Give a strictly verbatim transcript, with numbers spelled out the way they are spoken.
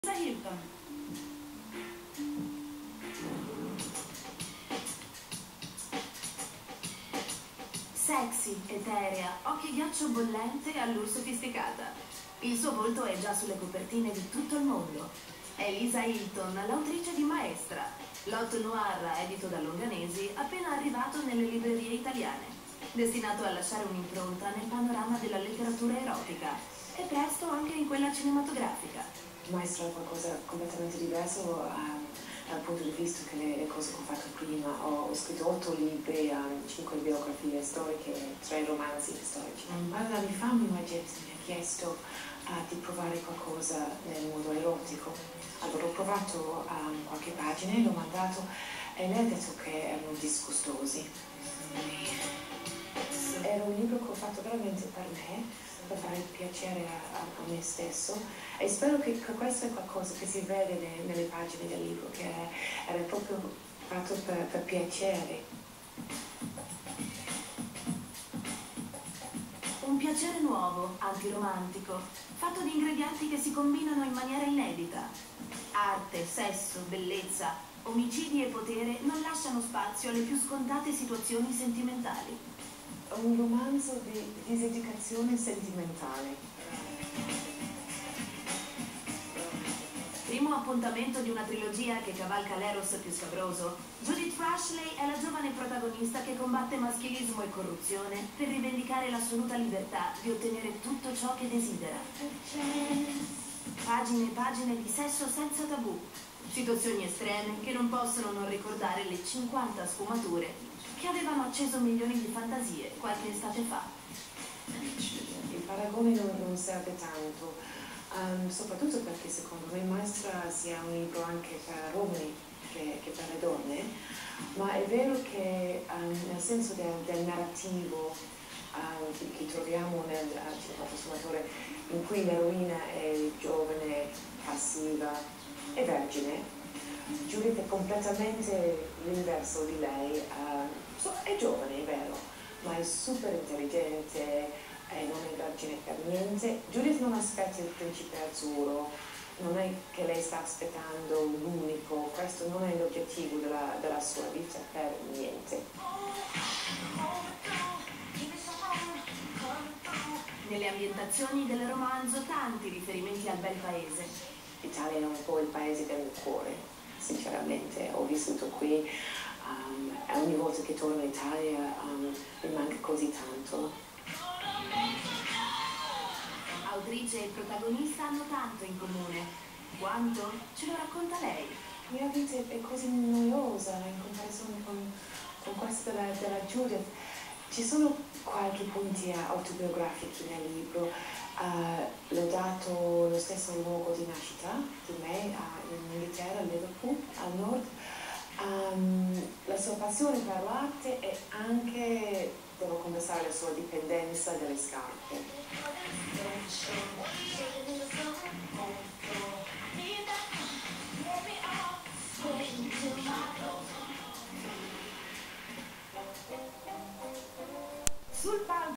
Hilton. Sexy, eterea, occhi ghiaccio bollente e allure sofisticata. Il suo volto è già sulle copertine di tutto il mondo. È Lisa Hilton, l'autrice di Maestra, l'hot noir edito da Longanesi, appena arrivato nelle librerie italiane, destinato a lasciare un'impronta nel panorama della letteratura erotica e presto anche in quella cinematografica. Maestra è qualcosa completamente diverso um, dal punto di vista che le, le cose che ho fatto prima. Ho, ho scritto otto libri, um, cinque biografie storiche, tre romanzi storici. Un paio di anni fa mio agente mi ha chiesto uh, di provare qualcosa nel mondo erotico. Allora ho provato um, qualche pagina, l'ho mandato e lei ha detto che erano disgustosi. Era un libro che ho fatto veramente per me, per fare piacere a, a, a me stesso, e spero che, che questo è qualcosa che si vede ne, nelle pagine del libro, che era proprio fatto per, per piacere. Un piacere nuovo, antiromantico, fatto di ingredienti che si combinano in maniera inedita. Arte, sesso, bellezza, omicidi e potere non lasciano spazio alle più scontate situazioni sentimentali. Un romanzo di diseducazione sentimentale. Primo appuntamento di una trilogia che cavalca l'eros più scabroso, Judith Frashley è la giovane protagonista che combatte maschilismo e corruzione per rivendicare l'assoluta libertà di ottenere tutto ciò che desidera. Pagine e pagine di sesso senza tabù, situazioni estreme che non possono non ricordare le cinquanta sfumature che avevano acceso milioni di fantasie qualche estate fa. Il paragone non, non serve tanto, um, soprattutto perché secondo me Maestra sia un libro anche per uomini che, che per le donne, ma è vero che um, nel senso del, del narrativo um, che, che troviamo nel cinquanta sfumature, in cui l'eroina è giovane, passiva e vergine, Judith è completamente l'inverso di lei. Uh, è giovane, è vero, ma è super intelligente e non è vergine per niente. Judith non aspetta il principe azzurro, non è che lei sta aspettando l'unico, questo non è l'obiettivo della, della sua vita per niente. Nelle ambientazioni del romanzo tanti riferimenti al bel paese. L'Italia è un po' il paese del mio cuore, sinceramente. Ho vissuto qui um, e ogni volta che torno in Italia um, mi manca così tanto. Autrice e protagonista hanno tanto in comune. Quanto? Ce lo racconta lei. La mia vita è così noiosa in comparazione con, con questa della, della Judith. Ci sono qualche punti autobiografici nel libro. Uh, l'ho dato lo stesso luogo di nascita di me uh, in Inghilterra, a Liverpool, al nord. Um, la sua passione per l'arte e anche, devo confessare, la sua dipendenza dalle scarpe.